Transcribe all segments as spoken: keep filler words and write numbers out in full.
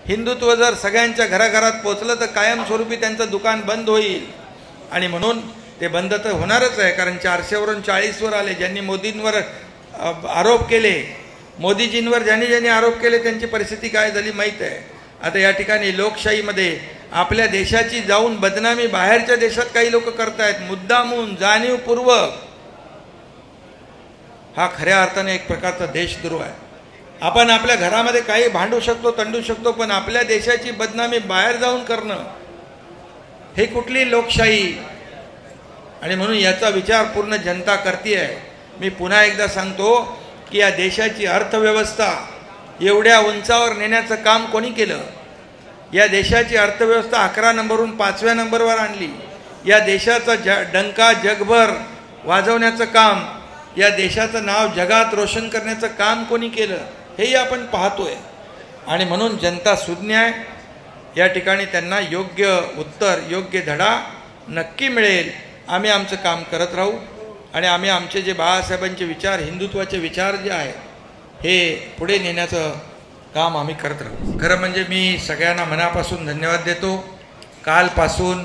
हिंदुत्व जर सगळ्यांच्या घराघरात पोचलं तर कायमस्वरूपी त्यांचं दुकान बंद होईल आणि म्हणून ते बंद तर होणारच आहे, कारण चारशेवरून चाळीसवर आले. ज्यांनी मोदींवर आरोप केले, मोदीजींवर ज्यांनी ज्यांनी आरोप केले त्यांची परिस्थिती काय झाली माहीत आहे. आता या ठिकाणी लोकशाहीमध्ये आपल्या देशाची जाऊन बदनामी बाहेरच्या देशात काही लोक करतायत, मुद्दामून जाणीवपूर्वक. हा खऱ्या अर्थाने एक प्रकारचा देशद्रोह आहे. आपण आपल्या घरामध्ये काही भांडू शकतो, तंडू शकतो, पण आपल्या देशाची बदनामी बाहेर जाऊन करणं हे कुठली लोकशाही? आणि म्हणून याचा विचार पूर्ण जनता करते. मी पुन्हा एकदा सांगतो की या देशाची अर्थव्यवस्था एवढ्या उंचावर नेण्याचं काम कोणी केलं? या देशाची अर्थव्यवस्था अकरा नंबरवरून पाचव्या नंबरवर आणली. या देशाचा ज डंका जगभर वाजवण्याचं काम, या देशाचं नाव जगात रोशन करण्याचं काम कोणी केलं हेही आपण पाहतोय. आणि म्हणून जनता सुज्ञ आहे. या ठिकाणी त्यांना योग्य उत्तर, योग्य धडा नक्की मिळेल. आम्ही आमचं काम करत राहू आणि आम्ही आमचे जे बाळासाहेबांचे विचार, हिंदुत्वाचे विचार जे आहे हे पुढे नेण्याचं काम आम्ही करत राहू. खरं म्हणजे मी सगळ्यांना मनापासून धन्यवाद देतो. कालपासून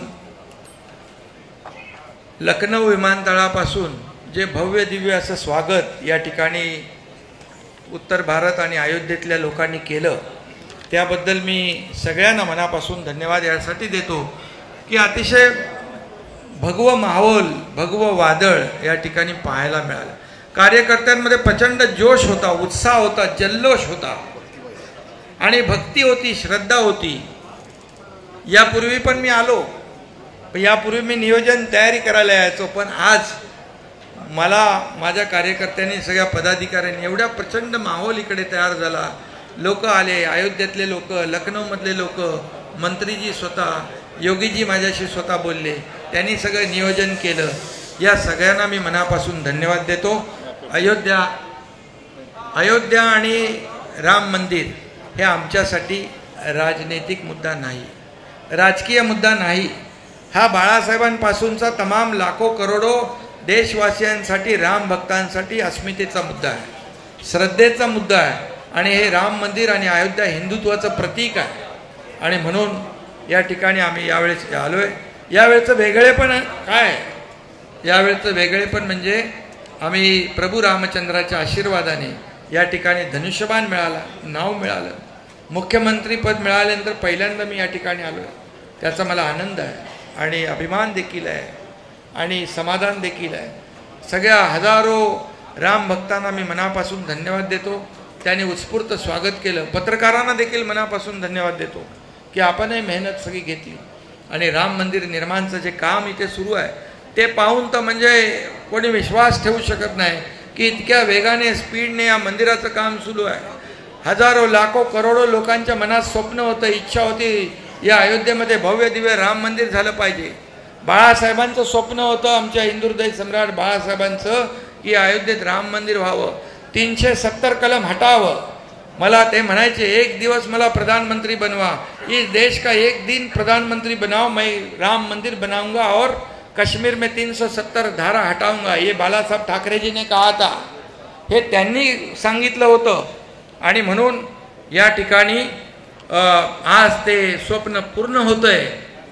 लखनौ विमानतळापासून जे भव्य दिव्य असं स्वागत या ठिकाणी उत्तर भारत आणि अयोध्येतल्या लोकांनी केलं, त्याबद्दल मी सगळ्यांना मनापासून धन्यवाद यासाठी देतो की अतिशय भगवं माहोल, भगवं वादळ या ठिकाणी पाहायला मिळालं. कार्यकर्त्यांमध्ये प्रचंड जोश होता, उत्साह होता, जल्लोष होता आणि भक्ती होती, श्रद्धा होती. यापूर्वी पण मी आलो, यापूर्वी मी नियोजन तयारी करायला यायचो, पण आज मला माझ्या कार्यकर्त्यांनी, सगळ्या पदाधिकाऱ्यांनी एवढा प्रचंड माहोल इकडे तयार झाला. लोक आले, अयोध्येतले लोक, लखनौमधले लोक, मंत्रीजी स्वतः, योगीजी माझ्याशी स्वतः बोलले, त्यांनी सगळं नियोजन केलं. या सगळ्यांना मी मनापासून धन्यवाद देतो. अयोध्या अयोध्या आणि राम मंदिर हे आमच्यासाठी राजनैतिक मुद्दा नाही, राजकीय मुद्दा नाही. हा बाळासाहेबांपासूनचा तमाम लाखो करोडो देशवासियांसाठी, राम भक्तांसाठी अस्मितेचा मुद्दा आहे, श्रद्धेचा मुद्दा आहे. आणि हे राम मंदिर आणि अयोध्या हिंदुत्वाचं प्रतीक आहे. आणि म्हणून या ठिकाणी आम्ही यावेळेस आलो आहे. यावेळचं वेगळेपण काय? यावेळचं वेगळेपण म्हणजे आम्ही प्रभू रामचंद्राच्या आशीर्वादाने या ठिकाणी धनुष्यबाण मिळाला, नाव मिळालं, मुख्यमंत्रीपद मिळाल्यानंतर पहिल्यांदा मी या ठिकाणी आलो आहे. त्याचा मला आनंद आहे आणि अभिमान देखील आहे आणि समाधान देखील आहे. सगळ्या हजारो राम भक्तांना मी मनापासून धन्यवाद देतो. त्यांनी उत्स्फूर्त स्वागत केलं. पत्रकारांना देखील मनापासून धन्यवाद देतो की आपणही मेहनत सगळी घेतली आणि राम मंदिर निर्माणचं जे काम इथे सुरू आहे ते पाहून तर म्हणजे कोणी विश्वास ठेवू शकत नाही की इतक्या वेगाने, स्पीडने या मंदिराचं काम सुरू आहे. हजारो लाखो करोडो लोकांच्या मनात स्वप्न होतं, इच्छा होती या अयोध्येमध्ये भव्य दिव्य राम मंदिर झालं पाहिजे. बाळासाहेबांचं स्वप्न होतं, आमच्या हिंदुहृदय सम्राट बाळासाहेबांचं, की अयोध्येत राम मंदिर व्हावं, तीनशे सत्तर कलम हटावं. मला ते म्हणायचे, एक दिवस मला प्रधानमंत्री बनवा, इस देश का एक दिन प्रधानमंत्री बनाओ, मैं राम मंदिर बनाऊंगा और कश्मीर में तीन सौ सत्तर धारा हटाऊंगा. ये बालासाहेब ठाकरे जी ने कहा था, हे त्यांनी सांगितलं होतं. आणि म्हणून या ठिकाणी आज ते स्वप्न पूर्ण होतंय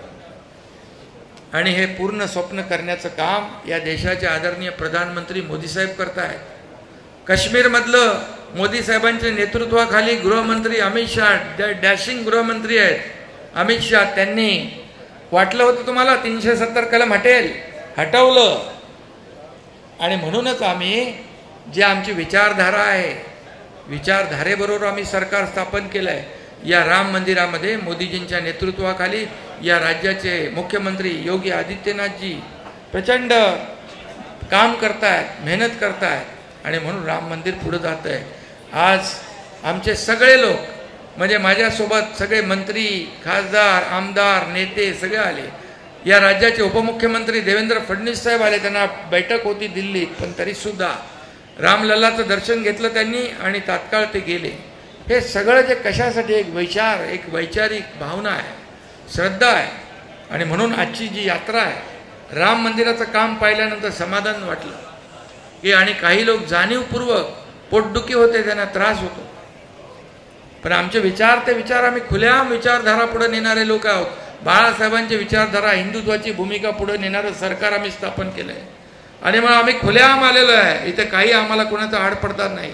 आणि हे पूर्ण स्वप्न करण्याचं काम या देशाचे आदरणीय प्रधानमंत्री मोदी साहेब करतायत. काश्मीरमधलं मोदी साहेबांच्या नेतृत्वाखाली गृहमंत्री अमित शहा, डॅशिंग गृहमंत्री आहेत अमित शहा, त्यांनी वाटलं होतं तुम्हाला तीनशे सत्तर कलम हटेल, हटवलं. आणि म्हणूनच आम्ही जे आमची विचारधारा आहे, विचारधारेबरोबर आम्ही सरकार स्थापन केलं आहे. या राम मंदिरामध्ये मोदीजींच्या नेतृत्वाखाली या राज्याचे मुख्यमंत्री योगी आदित्यनाथजी प्रचंड काम करतायत, मेहनत करतायत आणि म्हणून राम मंदिर पुढे जात आहे. आज आमचे सगळे लोक, म्हणजे माझ्यासोबत सगळे मंत्री, खासदार, आमदार, नेते सगळे आले. या राज्याचे उपमुख्यमंत्री देवेंद्र फडणवीस साहेब आले, त्यांना बैठक होती दिल्लीत, पण तरीसुद्धा रामलल्लाचं दर्शन घेतलं त्यांनी आणि तात्काळ ते गेले. हे सगळं जे कशासाठी, एक विचार, एक वैचारिक भावना आहे, श्रद्धा आहे. आणि म्हणून आजची जी यात्रा आहे, राम मंदिराचं काम पाहिल्यानंतर समाधान वाटलं की, आणि काही लोक जाणीवपूर्वक पोटदुखी होते, त्यांना त्रास होतो, पण आमचे विचार ते विचार आम्ही खुलेआम विचारधारा पुढे नेणारे लोक आहोत. बाळासाहेबांची विचारधारा, हिंदुत्वाची भूमिका पुढे नेणारं सरकार आम्ही स्थापन केलं आहे आणि मग आम्ही खुलेआम आलेलो आहे. इथे काही आम्हाला कोणाचा आड पडणार नाही.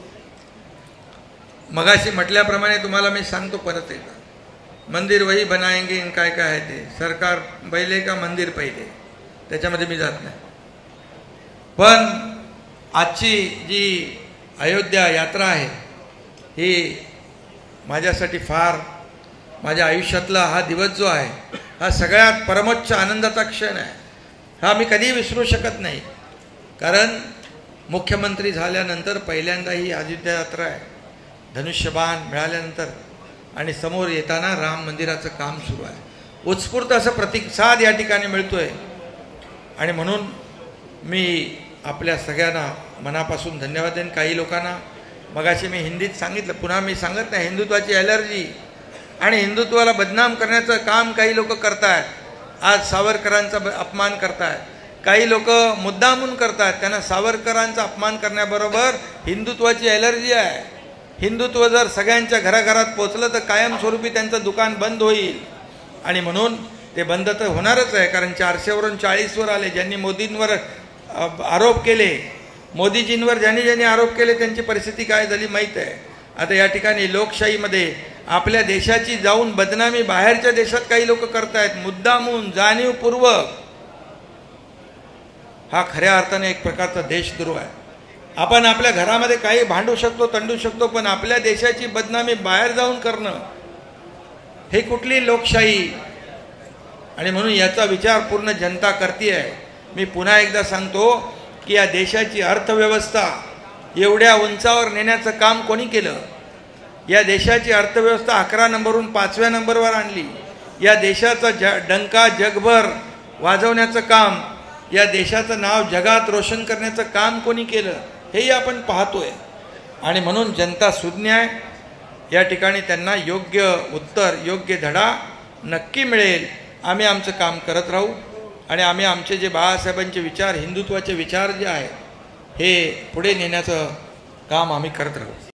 मगाशी म्हटल्याप्रमाणे तुम्हाला मी सांगतो परत एकदा, मंदिर वही बनाएंगे इन काय काय आहे ते, सरकार पहिले का मंदिर पहिले, त्याच्यामध्ये मी जात नाही. पण आजची जी अयोध्या यात्रा आहे ही माझ्यासाठी फार, माझ्या आयुष्यातला हा दिवस जो आहे हा सगळ्यात परमोच्च आनंदाचा क्षण आहे. हा मी कधी विसरू शकत नाही. कारण मुख्यमंत्री झाल्यानंतर पहिल्यांदा ही अयोध्या यात्रा आहे. धनुष्यबाण मिळाल्यानंतर आणि समोर येताना राम मंदिराचं काम सुरू आहे. उत्स्फूर्त असं प्रतिसाद या ठिकाणी मिळतोय आणि म्हणून मी आपल्या सगळ्यांना मनापासून धन्यवाद देईन. काही लोकांना मगाशी मी हिंदीत सांगितलं, पुन्हा मी सांगत नाही, हिंदुत्वाची ॲलर्जी आणि हिंदुत्वाला बदनाम करण्याचं काम काही लोक करतायत. आज सावरकरांचा अपमान करतायत, काही लोक मुद्दामून करतात. त्यांना सावरकरांचा अपमान करण्याबरोबर हिंदुत्वाची ॲलर्जी आहे. हिंदुत्व जर सगळ्यांच्या घराघरात पोचलं तर कायमस्वरूपी त्यांचं दुकान बंद होईल आणि म्हणून ते बंद तर होणारच आहे. कारण चारशेवरून चाळीसवर आले. ज्यांनी मोदींवर आरोप केले, मोदीजींवर ज्यांनी ज्यांनी आरोप केले त्यांची परिस्थिती काय झाली माहीत आहे. आता या ठिकाणी लोकशाहीमध्ये आपल्या देशाची जाऊन बदनामी बाहेरच्या देशात काही लोक करतायत मुद्दामून, जाणीवपूर्वक. हा खऱ्या अर्थाने एक प्रकारचा देशद्रोह आहे. आपण आपल्या घरामध्ये काही भांडू शकतो, तंडू शकतो, पण आपल्या देशाची बदनामी बाहेर जाऊन करणं हे कुठली लोकशाही? आणि म्हणून याचा विचार पूर्ण जनता करते आहे. मी पुन्हा एकदा सांगतो की या देशाची अर्थव्यवस्था एवढ्या उंचावर नेण्याचं काम कोणी केलं? या देशाची अर्थव्यवस्था अकरा नंबरहून पाचव्या नंबरवर आणली. या देशाचा ज डंका जगभर वाजवण्याचं काम, या देशाचं नाव जगात रोशन करण्याचं काम कोणी केलं हेही आपण पाहतोय. आणि म्हणून जनता सुज्ञ आहे. या ठिकाणी त्यांना योग्य उत्तर, योग्य धडा नक्की मिळेल. आम्ही आमचं काम करत राहू आणि आम्ही आमचे जे बाळासाहेबांचे विचार, हिंदुत्वाचे विचार जे आहे हे पुढे नेण्याचं काम आम्ही करत राहू.